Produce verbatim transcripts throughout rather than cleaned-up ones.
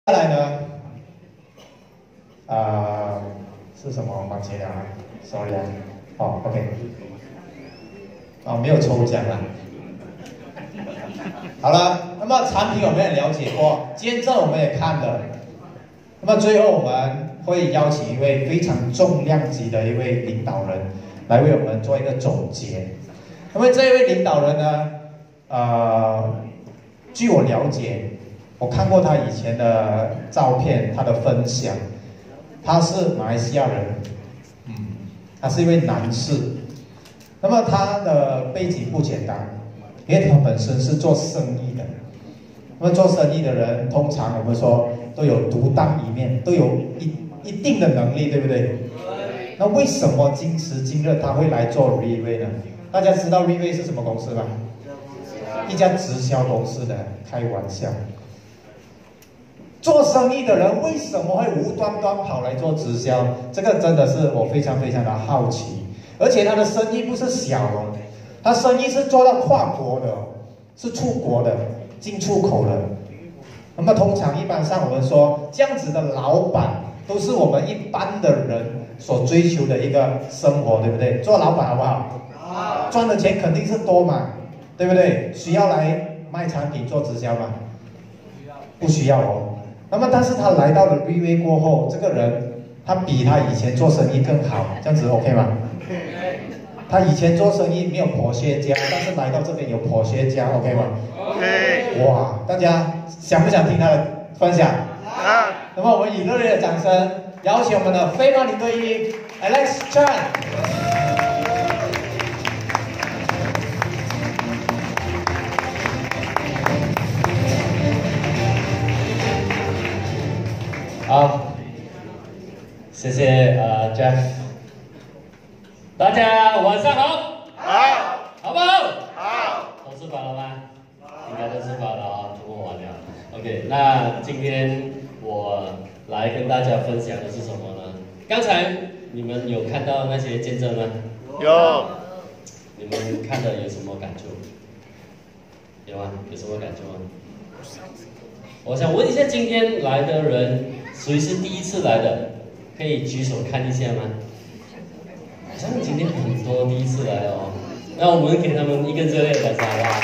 再来呢，啊、呃，是什么环节啊 ？Sorry 啊，哦 ，OK， 哦，没有抽奖啊。好了，那么产品我们也了解过，见证我们也看了，那么最后我们会邀请一位非常重量级的一位领导人来为我们做一个总结。那么这一位领导人呢，呃，据我了解。 我看过他以前的照片，他的分享，他是马来西亚人，嗯，他是一位男士。那么他的背景不简单，因为他本身是做生意的。那么做生意的人，通常我们说都有独当一面，都有一一定的能力，对不对？那为什么今时今日他会来做 R I W A Y 呢？大家知道 R I W A Y 是什么公司吗？一家直销公司的，开玩笑。 做生意的人为什么会无端端跑来做直销？这个真的是我非常非常的好奇。而且他的生意不是小哦，他生意是做到跨国的，是出国的，进出口的。那么通常一般上我们说这样子的老板，都是我们一般的人所追求的一个生活，对不对？做老板好不好？好，赚的钱肯定是多嘛，对不对？需要来卖产品做直销吗？不需要哦。 那么，但是他来到了 R I W A Y 过后，这个人他比他以前做生意更好，这样子 OK 吗？他以前做生意没有破靴家，但是来到这边有破靴家 ，OK 吗 ？OK。哇，大家想不想听他的分享？啊。那么我们以热烈的掌声，邀请我们的非贸领队一 Alex Chan。 好，谢谢呃 Jeff， 大家晚上好，好，好不好？好，都吃饱了吗？应该都吃饱了啊，周末完了。OK， 那今天我来跟大家分享的是什么呢？刚才你们有看到那些见证吗？有。你们看的有什么感触？有吗？有什么感触吗？我想问一下，今天来的人。 谁是第一次来的？可以举手看一下吗？好像今天很多第一次来的哦。那我们给他们一个热烈的掌声，好不好？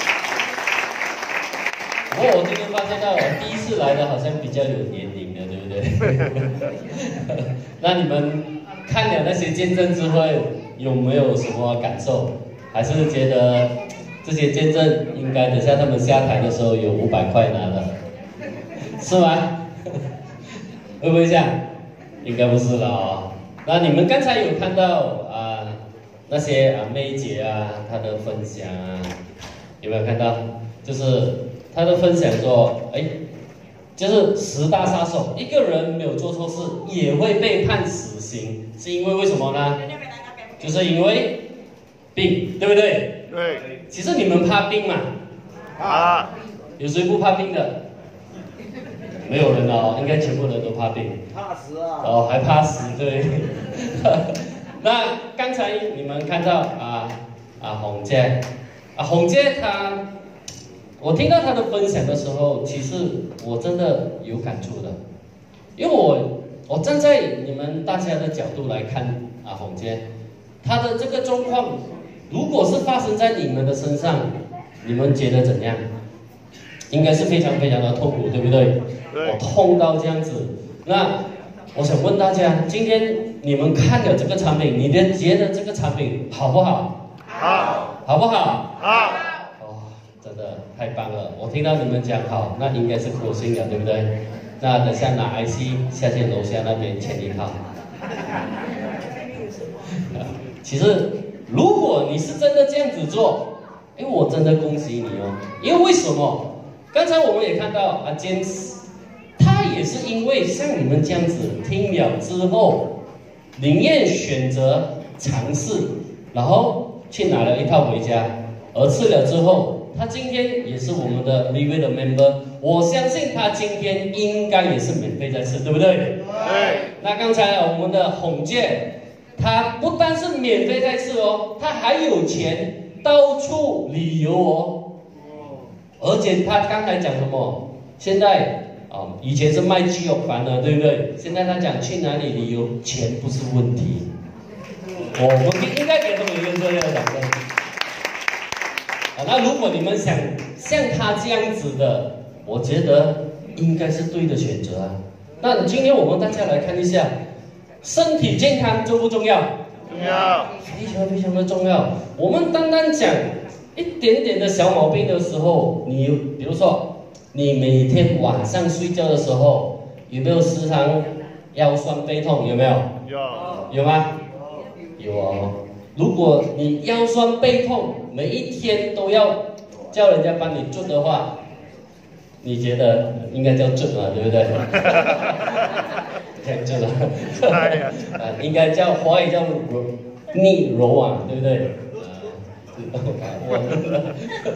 不过我今天发现到，第一次来的好像比较有年龄的，对不对？那你们看了那些见证之后，有没有什么感受？还是觉得这些见证应该等下他们下台的时候有五百块拿的，是吗？ 会不会这样？应该不是了哦。那你们刚才有看到啊、呃、那些啊妹姐啊她的分享啊，有没有看到？就是她的分享说，哎，就是十大杀手，一个人没有做错事也会被判死刑，是因为为什么呢？就是因为病，对不对？对。其实你们怕病嘛？怕。有谁不怕病的？ 没有人哦，应该全部人都怕病，怕死啊！哦，还怕死，对。那刚才你们看到啊啊红姐，啊红姐她，我听到她的分享的时候，其实我真的有感触的，因为我我站在你们大家的角度来看啊红姐，她的这个状况，如果是发生在你们的身上，你们觉得怎样？应该是非常非常的痛苦，对不对？ 我痛到这样子，那我想问大家，今天你们看了这个产品，你们觉得这个产品好不好？好，好不好？好。哦，真的太棒了！我听到你们讲好，那应该是口信的，对不对？那等下拿 I C 下去楼下那边签一套。其实，如果你是真的这样子做，哎，我真的恭喜你哦！因为为什么？刚才我们也看到啊，坚持。 他也是因为像你们这样子听了之后，宁愿选择尝试，然后去拿了一套回家，而吃了之后，他今天也是我们的 R I W A Y 的 member， 我相信他今天应该也是免费在吃，对不对？对。那刚才我们的红姐，她不但是免费在吃哦，她还有钱到处旅游哦，而且她刚才讲什么？现在。 啊，以前是卖鸡肉饭的，对不对？现在他讲去哪里旅游，钱不是问题。我们应该给他们一个热烈的掌声。啊，那如果你们想像他这样子的，我觉得应该是对的选择啊。那今天我们大家来看一下，身体健康重不重要？ 重要， 非常非常的重要。我们单单讲一点点的小毛病的时候，你比如说，你每天晚上睡觉的时候，有没有时常腰酸背痛？有没有？ 有， 有吗？有哦。如果你腰酸背痛，每一天都要叫人家帮你做的话，你觉得应该叫做嘛，对不对？这样做了，啊，应该叫华语叫柔逆柔啊，对不对？啊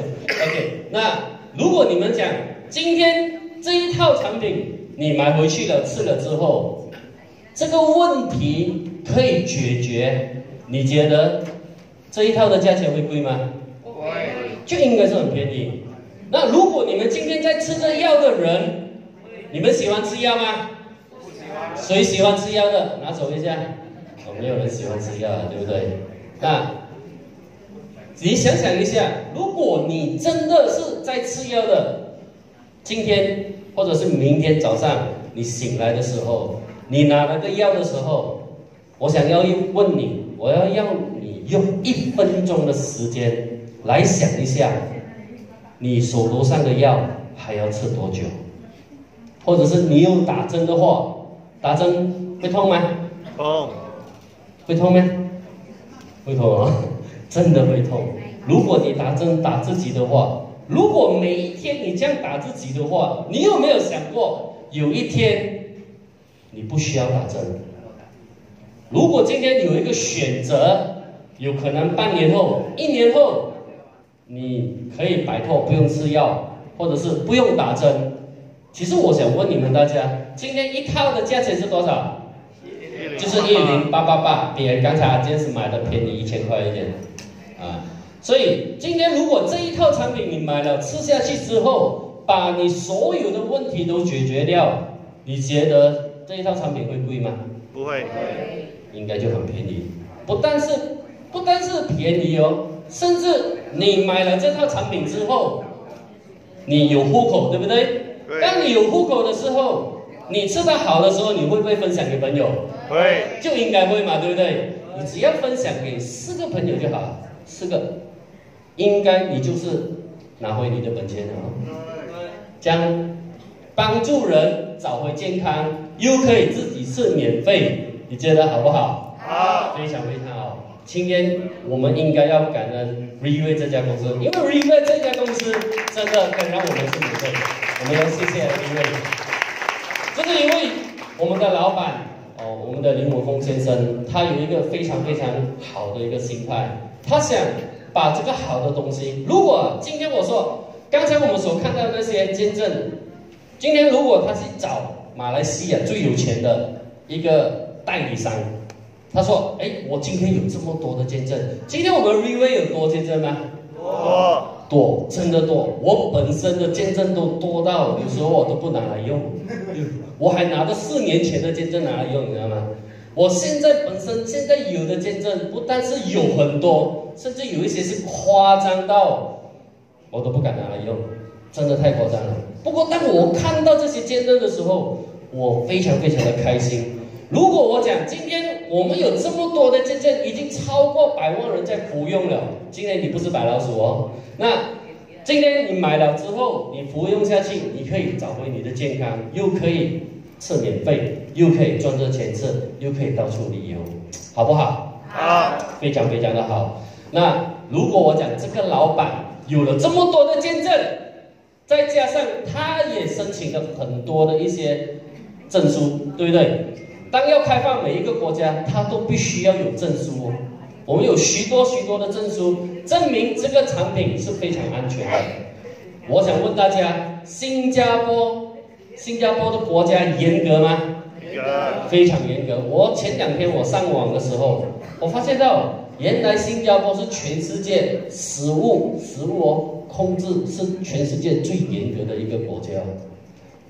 ，OK， 那如果你们讲今天这一套产品你买回去了吃了之后，这个问题可以解决，你觉得这一套的价钱会贵吗？ 不会， 就应该是很便宜。那如果你们今天在吃着药的人，你们喜欢吃药吗？ 不喜欢。 谁喜欢吃药的？拿手一下。哦，没有人喜欢吃药，对不对？那你想想一下，如果你真的是在吃药的，今天或者是明天早上你醒来的时候，你拿了个药的时候，我想要问你，我要让你用一分钟的时间来想一下，你手头上的药还要吃多久？或者是你有打针的话，打针会痛吗？ 痛， 会痛吗？会痛啊，真的会痛。如果你打针打自己的话，如果每一天你这样打自己的话，你有没有想过，有一天你不需要打针？如果今天有一个选择，有可能半年后、一年后，你可以摆脱不用吃药，或者是不用打针。其实我想问你们大家，今天一套的价钱是多少？就是一零八八八，比刚才阿坚是买的便宜一千块一点，啊，所以今天如果这一套产品你买了吃下去之后，把你所有的问题都解决掉，你觉得这一套产品会贵吗？ 不会， 应该就很便宜。不但是不但是便宜哦，甚至你买了这套产品之后，你有户口，对不对？当你有户口的时候，你吃得好的时候，你会不会分享给朋友？ 会， 就应该会嘛，对不对？你只要分享给四个朋友就好，四个，应该你就是拿回你的本钱了。将帮助人找回健康，又可以自己吃免费，你觉得好不好？ 好， 非常非常好。今天我们应该要感恩 R I W A Y 这家公司，因为 R I W A Y 这家公司真的可以让我们是免费，我们要谢谢 R I W A Y。这是因为我们的老板哦，我们的林文峰先生，他有一个非常非常好的一个心态，他想把这个好的东西，如果今天我说，刚才我们所看到的那些见证，今天如果他去找马来西亚最有钱的一个代理商。他说：“哎，我今天有这么多的见证。今天我们 R I W A Y 有多见证吗？ 多， 多，真的多。我本身的见证都多到有时候我都不拿来用，我还拿着四年前的见证拿来用，你知道吗？我现在本身现在有的见证不但是有很多，甚至有一些是夸张到我都不敢拿来用，真的太夸张了。不过当我看到这些见证的时候，我非常非常的开心。”如果我讲今天我们有这么多的见证，已经超过百万人在服用了。今天你不是白老鼠哦，那今天你买了之后，你服用下去，你可以找回你的健康，又可以吃免费，又可以赚这钱吃，又可以到处旅游，好不好？ 好， 非常非常的好。那如果我讲这个老板有了这么多的见证，再加上他也申请了很多的一些证书，对不对？当要开放每一个国家，它都必须要有证书哦。我们有许多许多的证书，证明这个产品是非常安全的。我想问大家，新加坡，新加坡的国家严格吗？ 严格， 非常严格。我前两天我上网的时候，我发现到原来新加坡是全世界食物食物哦控制是全世界最严格的一个国家。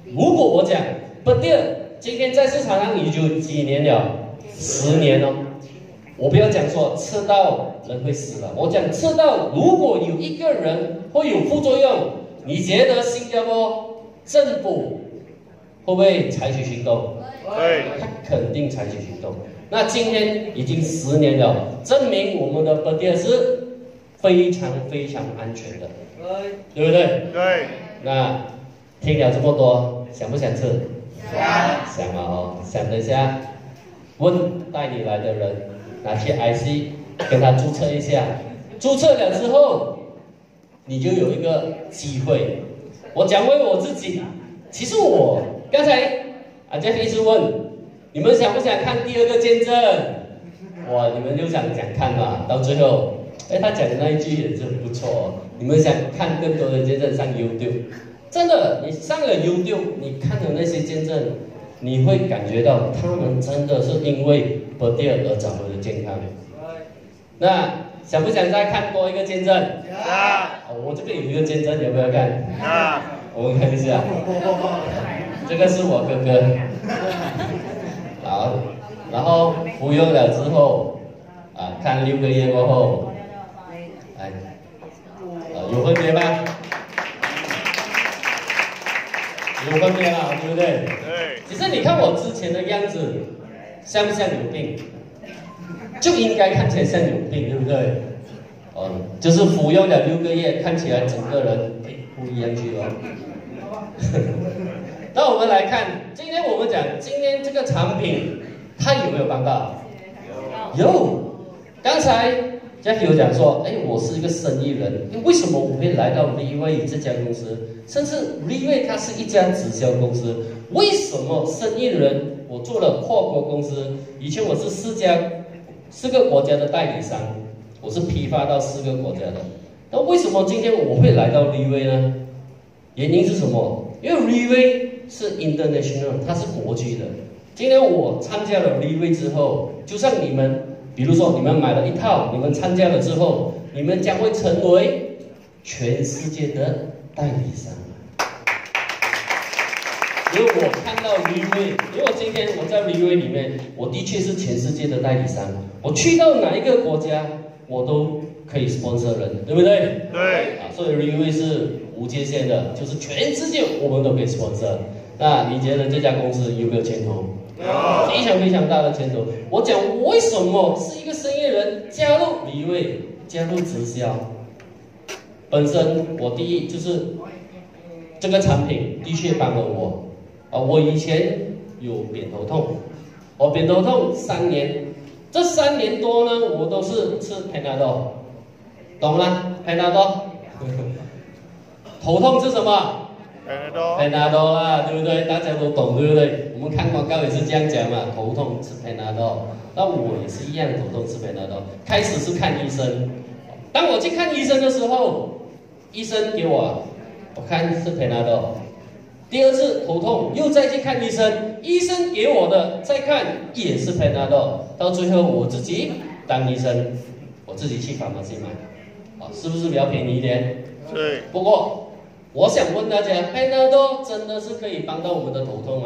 如果我讲不对，今天在市场上已经几年了，十年哦。我不要讲说吃到人会死了，我讲吃到如果有一个人会有副作用，你觉得新加坡政府会不会采取行动？ 会， 他肯定采取行动。那今天已经十年了，证明我们的不对是非常非常安全的，对不对？ 对。 那听了这么多，想不想吃？ 想。 想嘛哦，想等一下问带你来的人拿去 I C 跟他注册一下，注册了之后，你就有一个机会。我讲回我自己，其实我刚才啊 Jeff 一直问你们想不想看第二个见证？哇，你们就想想看嘛，到最后，哎，他讲的那一句也是不错哦。你们想看更多的见证，上 YouTube。真的，你上了 YouTube， 你看的那些见证，你会感觉到他们真的是因为不对而找回了健康。那想不想再看多一个见证？ 想。 哦，我这边有一个见证，要不要看？ 想。 我们看一下，这个是我哥哥。好，然后服用了之后，啊，看六个月过后，哎，呃，有分别吗？有分别啦，对不对？ 对。 其实你看我之前的样子，像不像有病？就应该看起来像有病，对不对？哦，就是服用了六个月，看起来整个人哎不一样去了。那我们来看，今天我们讲今天这个产品，它有没有帮到？有。有。刚才 Jeff 有讲说，哎，我是一个生意人，为什么我会来到 R I W A Y 这家公司？甚至 R I W A Y 它是一家直销公司，为什么生意人我做了跨国公司？以前我是四家四个国家的代理商，我是批发到四个国家的。那为什么今天我会来到 R I W A Y 呢？原因是什么？因为 R I W A Y 是 international， 它是国际的。今天我参加了 R I W A Y 之后，就像你们。比如说，你们买了一套，你们参加了之后，你们将会成为全世界的代理商。因为我看到 R I W A Y， 因为今天我在 R I W A Y 里面，我的确是全世界的代理商。我去到哪一个国家，我都可以 sponsor 人，对不对？ 对。 啊，所以 R I W A Y 是无界限的，就是全世界我们都可以 sponsor。那你觉得这家公司有没有前途？非常非常大的前途。我讲为什么是一个生意人加入 R I W A Y， 加入直销。本身我第一就是这个产品的确帮了我啊，我以前有扁头痛，我扁头痛三年，这三年多呢，我都是吃 Panadol， 懂吗 ？Panadol， 头痛是什么？Panadol 啦，对不对？大家都懂，对不对？我们看广告也是这样讲嘛，头痛吃 Panadol。那我也是一样，头痛吃 Panadol。开始是看医生，当我去看医生的时候，医生给我，我看是 Panadol。第二次头痛又再去看医生，医生给我的再看也是 Panadol。到最后我自己当医生，我自己去pharmacy买，啊，是不是比较便宜一点？ 对。 不过。我想问大家 ，Panadol 真的是可以帮到我们的头痛吗？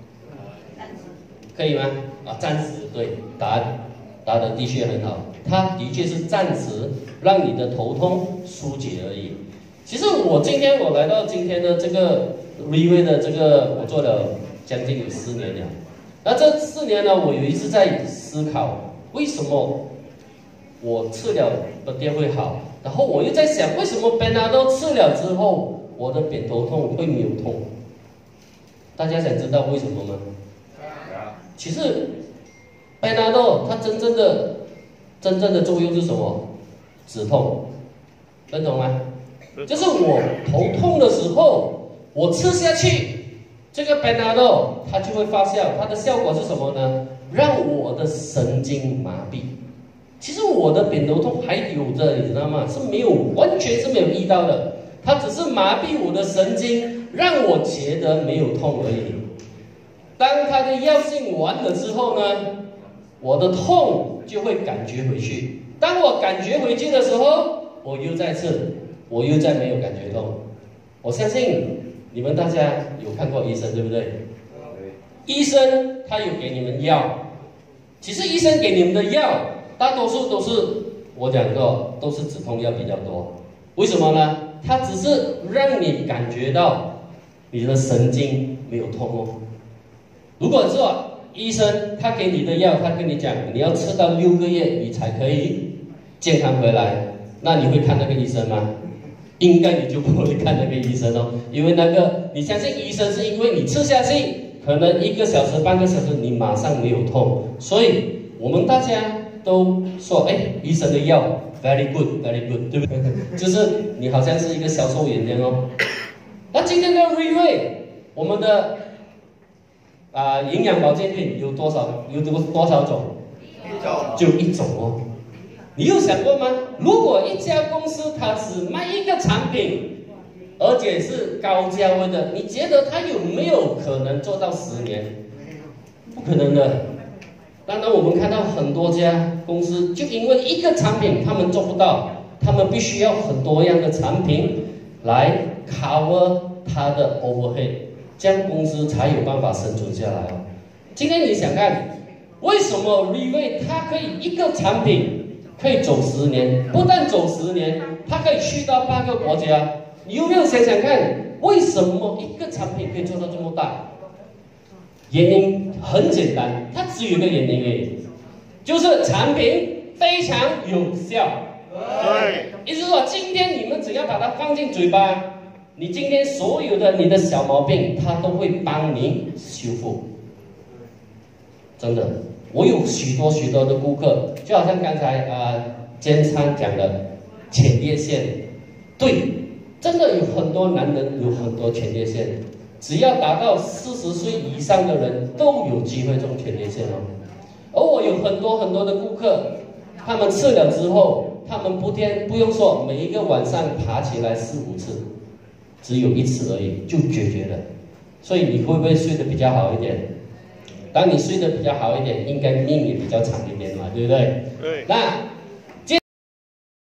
可以吗？啊，暂时对，答案答的的确很好，它的确是暂时让你的头痛疏解而已。其实我今天我来到今天的这个 R I W A Y 的这个，我做了将近有四年了。那这四年呢，我有一直在思考，为什么我吃了不跌会好？然后我又在想，为什么 Panadol 吃了之后？我的扁头痛会没有痛，大家想知道为什么吗？其实 Panadol 它真正的真正的作用是什么？止痛，认同吗？就是我头痛的时候，我吃下去这个 Panadol 它就会发酵，它的效果是什么呢？让我的神经麻痹。其实我的扁头痛还有着，你知道吗？是没有，完全是没有医到的。它只是麻痹我的神经，让我觉得没有痛而已。当它的药性完了之后呢，我的痛就会感觉回去。当我感觉回去的时候，我又再吃，我又再没有感觉痛。我相信你们大家有看过医生对不对？医生他有给你们药，其实医生给你们的药，大多数都是我讲过，都是止痛药比较多。为什么呢？它只是让你感觉到你的神经没有痛哦。如果说医生他给你的药，他跟你讲你要吃到六个月你才可以健康回来，那你会看那个医生吗？应该你就不会看那个医生哦，因为那个你相信医生是因为你吃下去，可能一个小时、半个小时你马上没有痛，所以我们大家都说，哎，医生的药 very good very good， 对不对？就是你好像是一个销售员这样哦。那今天的 RIWAY， 我们的啊、呃、营养保健品有多少？有多多少种？ 一种， 就一种哦。你有想过吗？如果一家公司它只卖一个产品，而且是高价位的，你觉得它有没有可能做到十年？不可能的。当然，我们看到很多家公司就因为一个产品他们做不到，他们必须要很多样的产品来 cover 它的 overhead， 这样公司才有办法生存下来哦。今天你想看，为什么 RIWAY 它可以一个产品可以走十年，不但走十年，它可以去到八个国家。你有没有想想看，为什么一个产品可以做到这么大？原因很简单，它只有一个原因而已，就是产品非常有效。 对， 意思是说，今天你们只要把它放进嘴巴，你今天所有的你的小毛病，它都会帮你修复。真的。我有许多许多的顾客，就好像刚才啊坚昌讲的前列腺，对，真的有很多男人有很多前列腺，只要达到四十岁以上的人都有机会中前列腺哦。而我有很多很多的顾客，他们吃了之后，他们不天不用说，每一个晚上爬起来四五次，只有一次而已就解决了。所以你会不会睡得比较好一点？当你睡得比较好一点，应该命也比较长一点嘛，对不对？ 对。 那